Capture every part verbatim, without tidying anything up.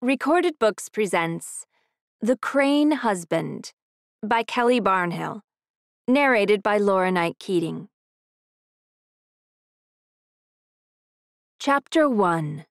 Recorded Books presents The Crane Husband by Kelly Barnhill, narrated by Laura Knight Keating. Chapter one.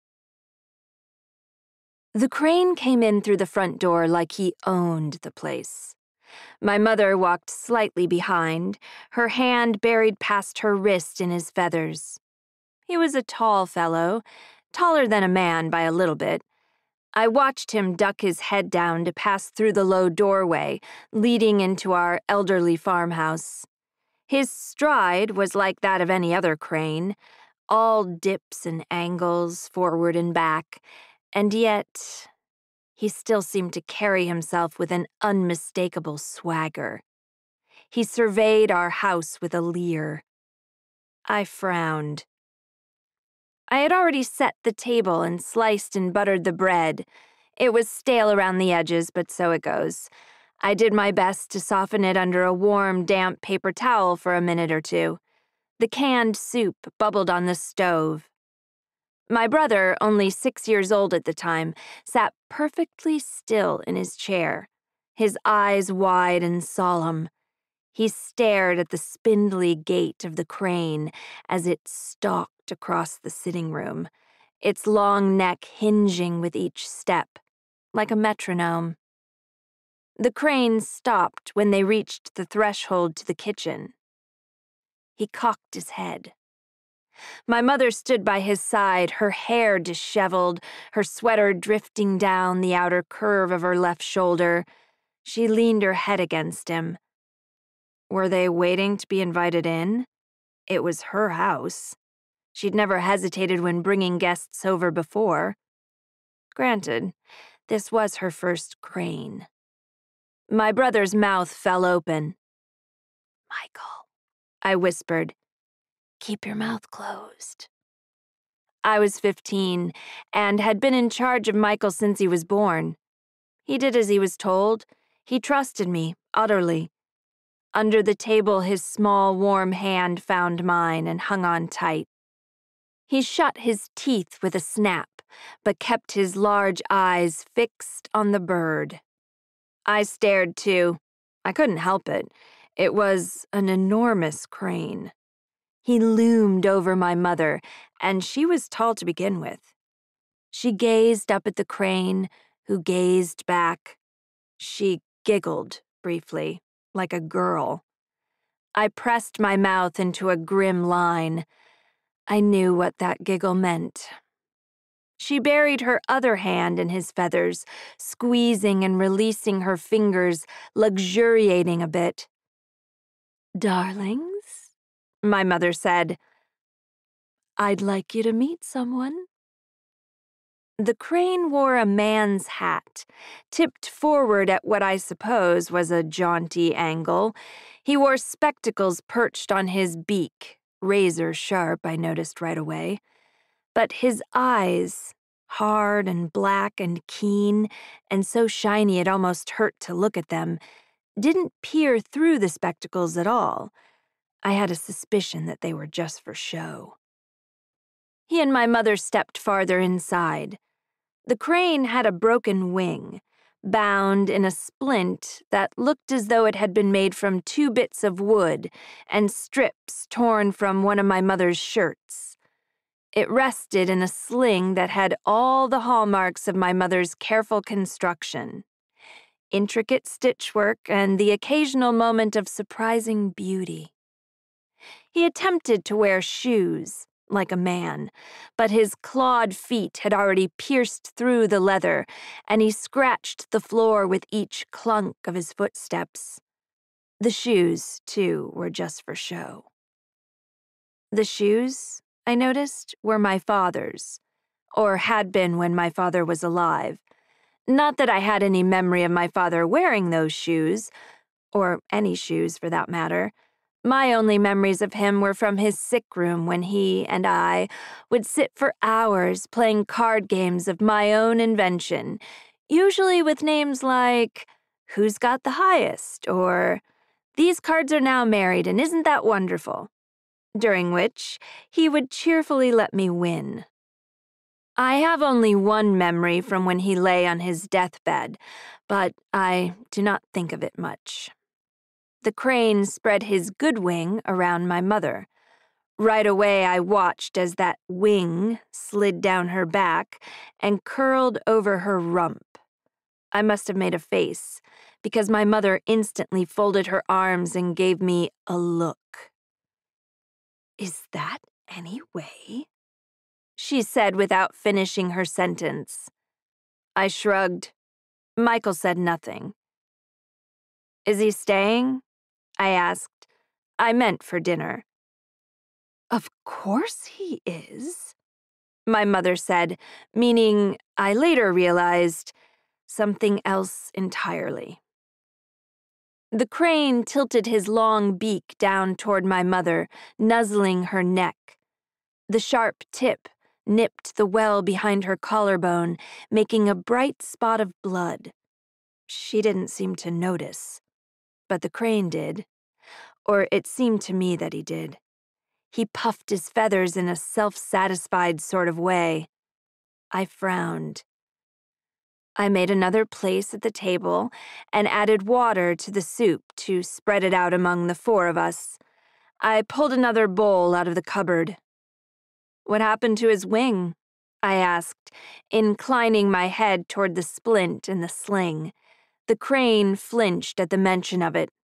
The crane came in through the front door like he owned the place. My mother walked slightly behind, her hand buried past her wrist in his feathers. He was a tall fellow, taller than a man by a little bit. I watched him duck his head down to pass through the low doorway leading into our elderly farmhouse. His stride was like that of any other crane, all dips and angles, forward and back, and yet he still seemed to carry himself with an unmistakable swagger. He surveyed our house with a leer. I frowned. I had already set the table and sliced and buttered the bread. It was stale around the edges, but so it goes. I did my best to soften it under a warm, damp paper towel for a minute or two. The canned soup bubbled on the stove. My brother, only six years old at the time, sat perfectly still in his chair, his eyes wide and solemn. He stared at the spindly gait of the crane as it stalked across the sitting room, its long neck hinging with each step, like a metronome. The crane stopped when they reached the threshold to the kitchen. He cocked his head. My mother stood by his side, her hair disheveled, her sweater drifting down the outer curve of her left shoulder. She leaned her head against him. Were they waiting to be invited in? It was her house. She'd never hesitated when bringing guests over before. Granted, this was her first crane. My brother's mouth fell open. "Michael," I whispered, "keep your mouth closed." I was fifteen and had been in charge of Michael since he was born. He did as he was told. He trusted me, utterly. Under the table, his small, warm hand found mine and hung on tight. He shut his teeth with a snap, but kept his large eyes fixed on the bird. I stared, too. I couldn't help it. It was an enormous crane. He loomed over my mother, and she was tall to begin with. She gazed up at the crane, who gazed back. She giggled briefly, like a girl. I pressed my mouth into a grim line. I knew what that giggle meant. She buried her other hand in his feathers, squeezing and releasing her fingers, luxuriating a bit. "Darlings," my mother said, "I'd like you to meet someone." The crane wore a man's hat, tipped forward at what I suppose was a jaunty angle. He wore spectacles perched on his beak, razor sharp, I noticed right away. But his eyes, hard and black and keen, and so shiny it almost hurt to look at them, didn't peer through the spectacles at all. I had a suspicion that they were just for show. He and my mother stepped farther inside. The crane had a broken wing, bound in a splint that looked as though it had been made from two bits of wood and strips torn from one of my mother's shirts. It rested in a sling that had all the hallmarks of my mother's careful construction: intricate stitchwork and the occasional moment of surprising beauty. He attempted to wear shoes, like a man, but his clawed feet had already pierced through the leather, and he scratched the floor with each clunk of his footsteps. The shoes, too, were just for show. The shoes, I noticed, were my father's, or had been when my father was alive. Not that I had any memory of my father wearing those shoes, or any shoes for that matter. My only memories of him were from his sick room when he and I would sit for hours playing card games of my own invention, usually with names like "Who's Got the Highest?" or "These cards are now married and isn't that wonderful?" during which he would cheerfully let me win. I have only one memory from when he lay on his deathbed, but I do not think of it much. The crane spread his good wing around my mother. Right away, I watched as that wing slid down her back and curled over her rump. I must have made a face, because my mother instantly folded her arms and gave me a look. "Is that any way?" she said without finishing her sentence. I shrugged. Michael said nothing. "Is he staying?" I asked. I meant for dinner. "Of course he is," my mother said, meaning, I later realized, something else entirely. The crane tilted his long beak down toward my mother, nuzzling her neck. The sharp tip nipped the well behind her collarbone, making a bright spot of blood. She didn't seem to notice, but the crane did, or it seemed to me that he did. He puffed his feathers in a self-satisfied sort of way. I frowned. I made another place at the table and added water to the soup to spread it out among the four of us. I pulled another bowl out of the cupboard. "What happened to his wing?" I asked, inclining my head toward the splint in the sling. The crane flinched at the mention of it.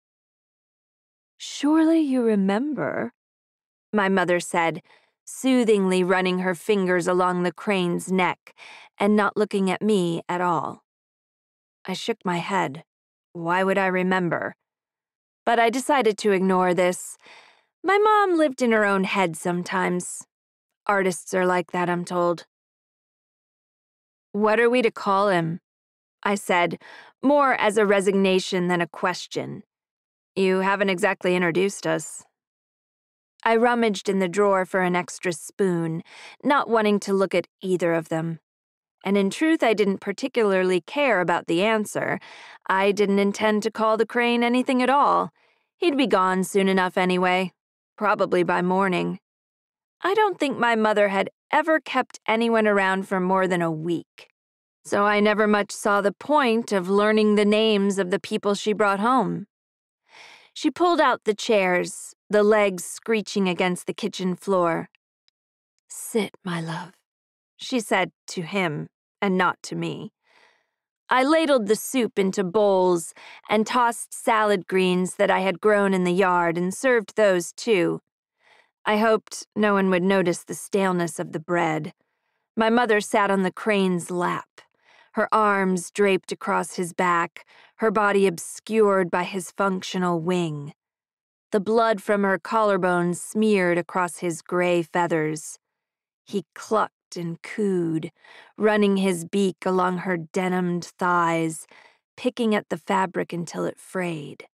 "Surely you remember," my mother said, soothingly running her fingers along the crane's neck and not looking at me at all. I shook my head. Why would I remember? But I decided to ignore this. My mom lived in her own head sometimes. Artists are like that, I'm told. "What are we to call him?" I said, more as a resignation than a question. "You haven't exactly introduced us." I rummaged in the drawer for an extra spoon, not wanting to look at either of them. And in truth, I didn't particularly care about the answer. I didn't intend to call the crane anything at all. He'd be gone soon enough anyway, probably by morning. I don't think my mother had ever kept anyone around for more than a week, so I never much saw the point of learning the names of the people she brought home. She pulled out the chairs, the legs screeching against the kitchen floor. "Sit, my love," she said to him, and not to me. I ladled the soup into bowls and tossed salad greens that I had grown in the yard and served those too. I hoped no one would notice the staleness of the bread. My mother sat on the crane's lap, her arms draped across his back, her body obscured by his functional wing. The blood from her collarbone smeared across his gray feathers. He clucked and cooed, running his beak along her denimed thighs, picking at the fabric until it frayed.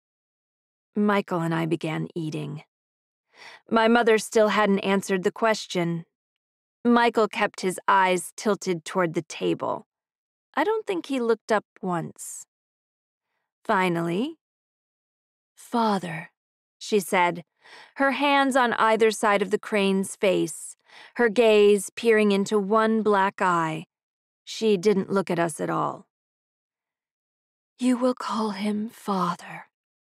Michael and I began eating. My mother still hadn't answered the question. Michael kept his eyes tilted toward the table. I don't think he looked up once. Finally, "Father," she said, her hands on either side of the crane's face, her gaze peering into one black eye. She didn't look at us at all. "You will call him Father."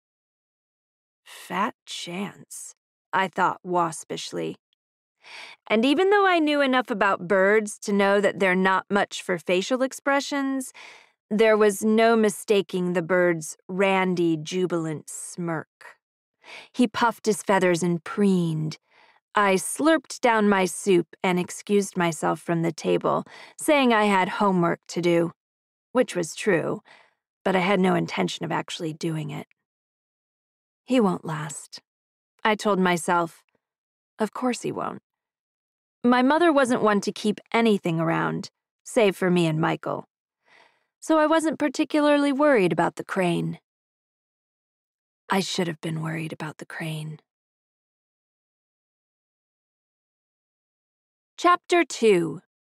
Fat chance, I thought waspishly. And even though I knew enough about birds to know that they're not much for facial expressions, there was no mistaking the bird's randy, jubilant smirk. He puffed his feathers and preened. I slurped down my soup and excused myself from the table, saying I had homework to do, which was true, but I had no intention of actually doing it. He won't last, I told myself. Of course he won't. My mother wasn't one to keep anything around, save for me and Michael. So I wasn't particularly worried about the crane. I should have been worried about the crane. Chapter two.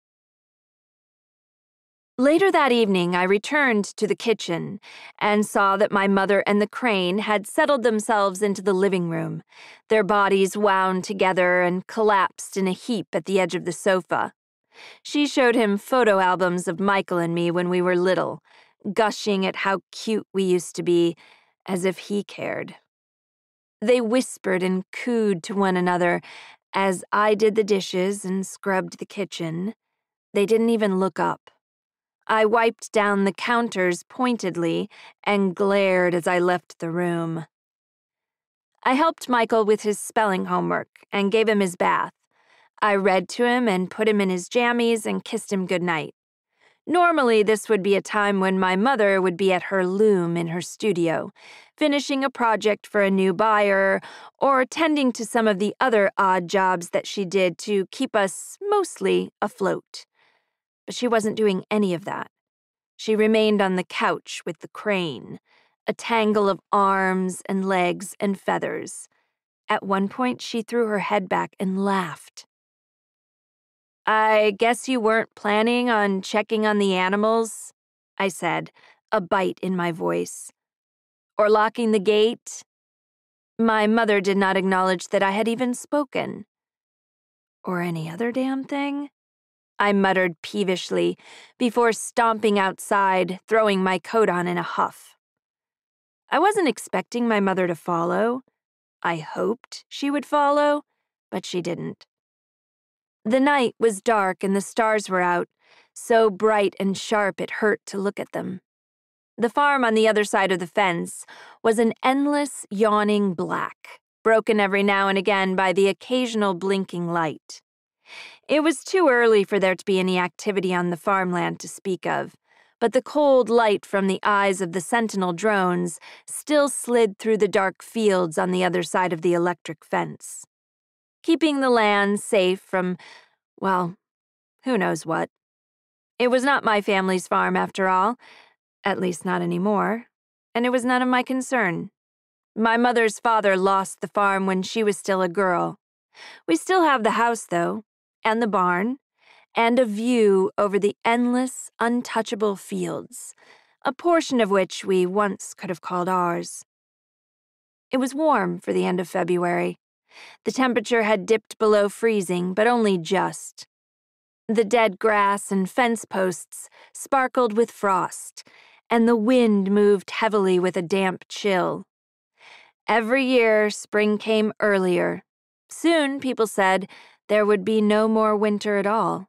Later that evening, I returned to the kitchen and saw that my mother and the crane had settled themselves into the living room, their bodies wound together and collapsed in a heap at the edge of the sofa. She showed him photo albums of Michael and me when we were little, gushing at how cute we used to be, as if he cared. They whispered and cooed to one another as I did the dishes and scrubbed the kitchen. They didn't even look up. I wiped down the counters pointedly and glared as I left the room. I helped Michael with his spelling homework and gave him his bath. I read to him and put him in his jammies and kissed him goodnight. Normally, this would be a time when my mother would be at her loom in her studio, finishing a project for a new buyer or tending to some of the other odd jobs that she did to keep us mostly afloat. But she wasn't doing any of that. She remained on the couch with the crane, a tangle of arms and legs and feathers. At one point, she threw her head back and laughed. "I guess you weren't planning on checking on the animals," I said, a bite in my voice. "Or locking the gate?" My mother did not acknowledge that I had even spoken. "Or any other damn thing?" I muttered peevishly before stomping outside, throwing my coat on in a huff. I wasn't expecting my mother to follow. I hoped she would follow, but she didn't. The night was dark and the stars were out, so bright and sharp it hurt to look at them. The farm on the other side of the fence was an endless, yawning black, broken every now and again by the occasional blinking light. It was too early for there to be any activity on the farmland to speak of, but the cold light from the eyes of the sentinel drones still slid through the dark fields on the other side of the electric fence, keeping the land safe from, well, who knows what. It was not my family's farm, after all, at least not anymore, and it was none of my concern. My mother's father lost the farm when she was still a girl. We still have the house, though, and the barn, and a view over the endless, untouchable fields, a portion of which we once could have called ours. It was warm for the end of February. The temperature had dipped below freezing, but only just. The dead grass and fence posts sparkled with frost, and the wind moved heavily with a damp chill. Every year, spring came earlier. Soon, people said, there would be no more winter at all.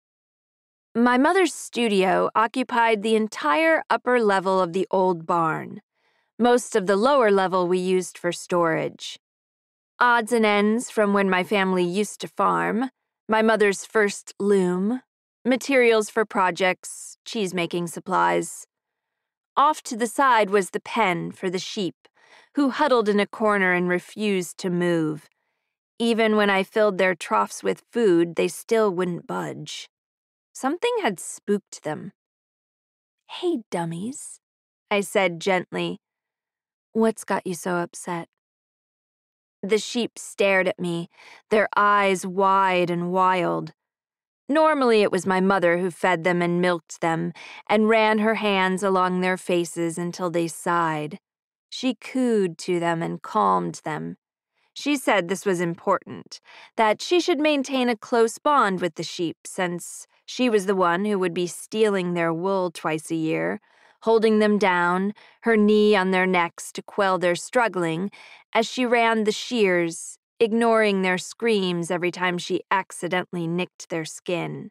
My mother's studio occupied the entire upper level of the old barn. Most of the lower level we used for storage. Odds and ends from when my family used to farm, my mother's first loom, materials for projects, cheese-making supplies. Off to the side was the pen for the sheep, who huddled in a corner and refused to move. Even when I filled their troughs with food, they still wouldn't budge. Something had spooked them. "Hey, dummies," I said gently. "What's got you so upset?" The sheep stared at me, their eyes wide and wild. Normally it was my mother who fed them and milked them and ran her hands along their faces until they sighed. She cooed to them and calmed them. She said this was important, that she should maintain a close bond with the sheep since she was the one who would be stealing their wool twice a year, holding them down, her knee on their necks to quell their struggling, as she ran the shears, ignoring their screams every time she accidentally nicked their skin.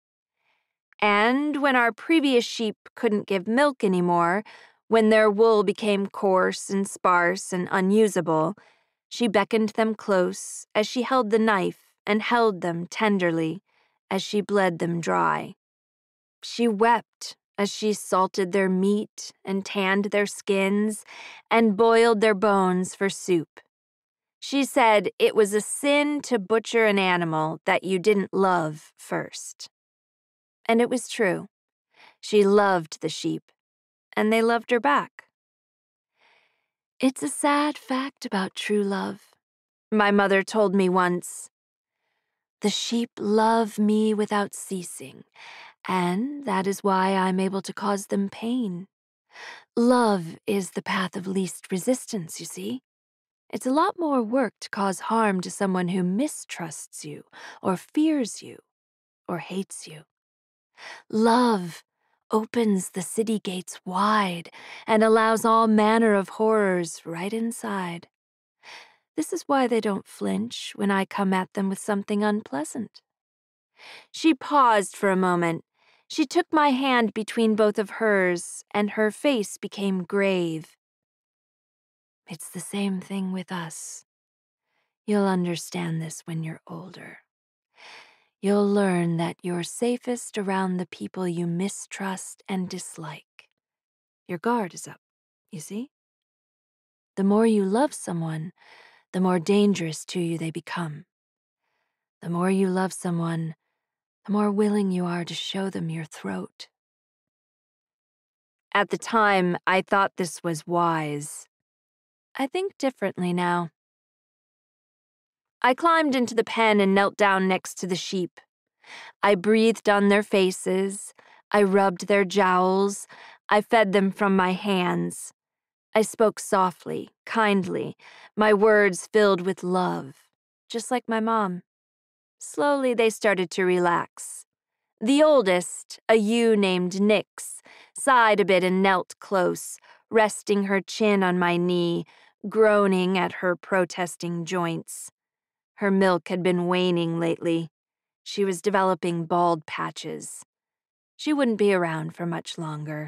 And when our previous sheep couldn't give milk anymore, when their wool became coarse and sparse and unusable, she beckoned them close as she held the knife and held them tenderly as she bled them dry. She wept as she salted their meat and tanned their skins and boiled their bones for soup. She said it was a sin to butcher an animal that you didn't love first. And it was true. She loved the sheep, and they loved her back. "It's a sad fact about true love," my mother told me once. "The sheep love me without ceasing, and that is why I'm able to cause them pain. Love is the path of least resistance, you see. It's a lot more work to cause harm to someone who mistrusts you or fears you. or hates you. Love opens the city gates wide and allows all manner of horrors right inside. This is why they don't flinch when I come at them with something unpleasant." She paused for a moment. She took my hand between both of hers, and her face became grave. "It's the same thing with us. You'll understand this when you're older. You'll learn that you're safest around the people you mistrust and dislike. Your guard is up, you see? The more you love someone, the more dangerous to you they become. The more you love someone, the more willing you are to show them your throat." At the time, I thought this was wise. I think differently now. I climbed into the pen and knelt down next to the sheep. I breathed on their faces. I rubbed their jowls. I fed them from my hands. I spoke softly, kindly, my words filled with love, just like my mom. Slowly, they started to relax. The oldest, a ewe named Nyx, sighed a bit and knelt close, resting her chin on my knee, groaning at her protesting joints. Her milk had been waning lately. She was developing bald patches. She wouldn't be around for much longer.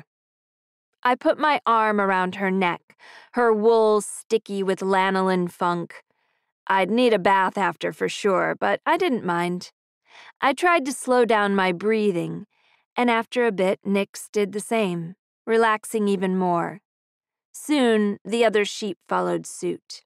I put my arm around her neck, her wool sticky with lanolin funk. I'd need a bath after for sure, but I didn't mind. I tried to slow down my breathing, and after a bit, Nyx did the same, relaxing even more. Soon, the other sheep followed suit.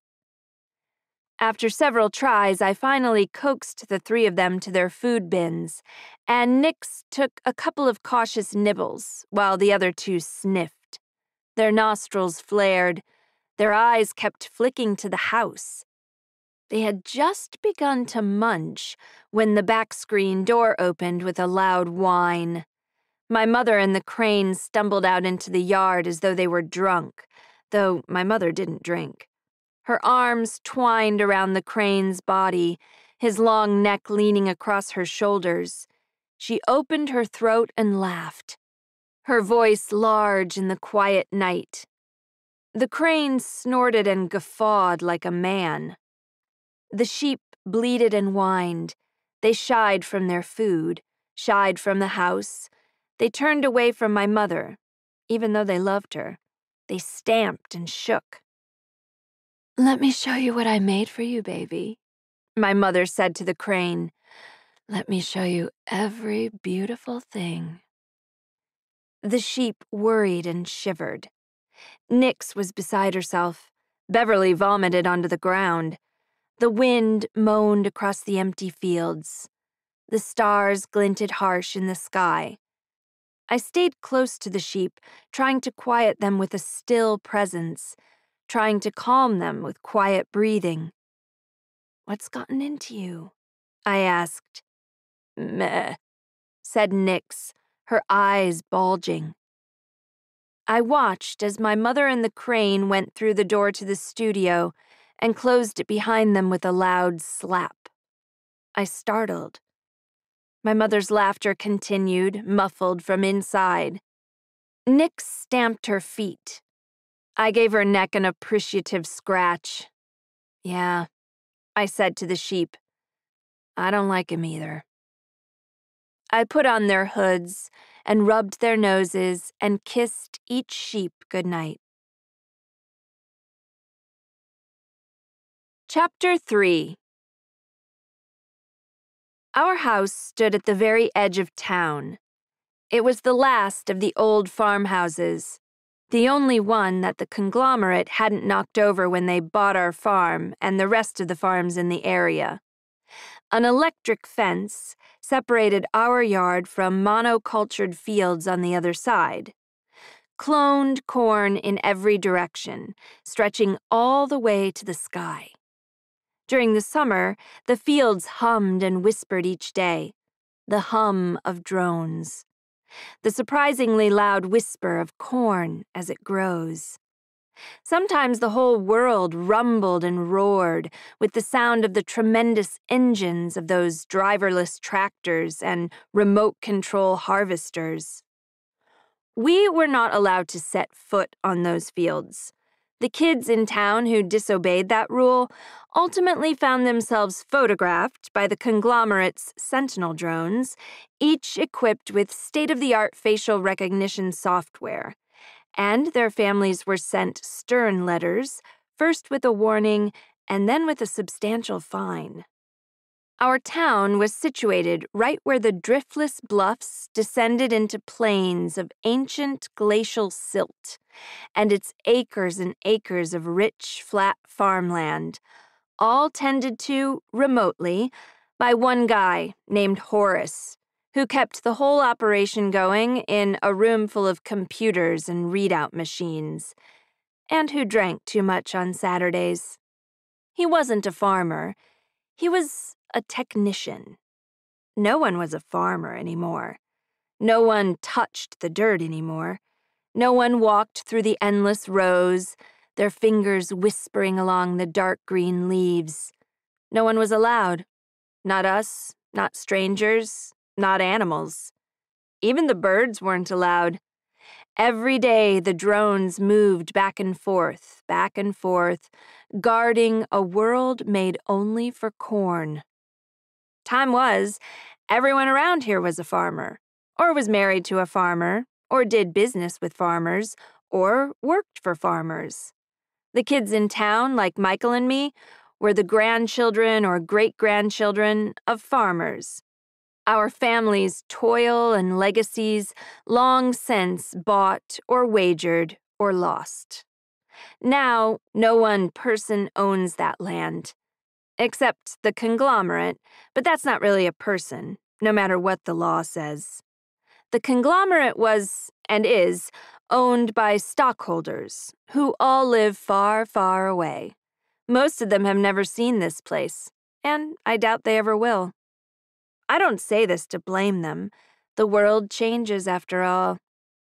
After several tries, I finally coaxed the three of them to their food bins, and Nyx took a couple of cautious nibbles, while the other two sniffed. Their nostrils flared. Their eyes kept flicking to the house. They had just begun to munch when the back screen door opened with a loud whine. My mother and the crane stumbled out into the yard as though they were drunk, though my mother didn't drink. Her arms twined around the crane's body, his long neck leaning across her shoulders. She opened her throat and laughed, her voice large in the quiet night. The crane snorted and guffawed like a man. The sheep bleated and whined. They shied from their food, shied from the house. They turned away from my mother, even though they loved her. They stamped and shook. "Let me show you what I made for you, baby," my mother said to the crane. "Let me show you every beautiful thing." The sheep worried and shivered. Nyx was beside herself. Beverly vomited onto the ground. The wind moaned across the empty fields. The stars glinted harsh in the sky. I stayed close to the sheep, trying to quiet them with a still presence, trying to calm them with quiet breathing. "What's gotten into you?" I asked. "Meh," said Nyx, her eyes bulging. I watched as my mother and the crane went through the door to the studio and closed it behind them with a loud slap. I startled. My mother's laughter continued, muffled from inside. Nyx stamped her feet. I gave her neck an appreciative scratch. "Yeah," I said to the sheep. "I don't like him either." I put on their hoods and rubbed their noses and kissed each sheep goodnight. Chapter three. Our house stood at the very edge of town. It was the last of the old farmhouses, the only one that the conglomerate hadn't knocked over when they bought our farm and the rest of the farms in the area. An electric fence separated our yard from monocultured fields on the other side. Cloned corn in every direction, stretching all the way to the sky. During the summer, the fields hummed and whispered each day, the hum of drones, the surprisingly loud whisper of corn as it grows. Sometimes the whole world rumbled and roared with the sound of the tremendous engines of those driverless tractors and remote control harvesters. We were not allowed to set foot on those fields. The kids in town who disobeyed that rule ultimately found themselves photographed by the conglomerate's sentinel drones, each equipped with state-of-the-art facial recognition software. And their families were sent stern letters, first with a warning and then with a substantial fine. Our town was situated right where the driftless bluffs descended into plains of ancient glacial silt, and its acres and acres of rich, flat farmland, all tended to remotely by one guy named Horace, who kept the whole operation going in a room full of computers and readout machines, and who drank too much on Saturdays. He wasn't a farmer. He was a technician. No one was a farmer anymore. No one touched the dirt anymore. No one walked through the endless rows, their fingers whispering along the dark green leaves. No one was allowed. Not us, not strangers, not animals. Even the birds weren't allowed. Every day the drones moved back and forth, back and forth, guarding a world made only for corn. Time was, everyone around here was a farmer, or was married to a farmer, or did business with farmers, or worked for farmers. The kids in town, like Michael and me, were the grandchildren or great-grandchildren of farmers. Our families' toil and legacies long since bought or wagered or lost. Now, no one person owns that land, except the conglomerate, but that's not really a person, no matter what the law says. The conglomerate was, and is, owned by stockholders, who all live far, far away. Most of them have never seen this place, and I doubt they ever will. I don't say this to blame them. The world changes after all.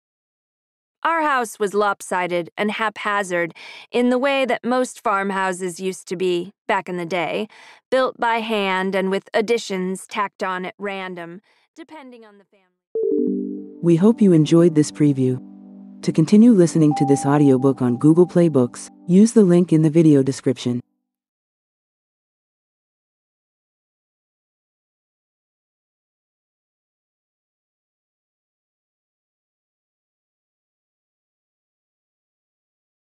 Our house was lopsided and haphazard in the way that most farmhouses used to be, back in the day, built by hand and with additions tacked on at random, depending on the family. We hope you enjoyed this preview. To continue listening to this audiobook on Google Play Books, use the link in the video description.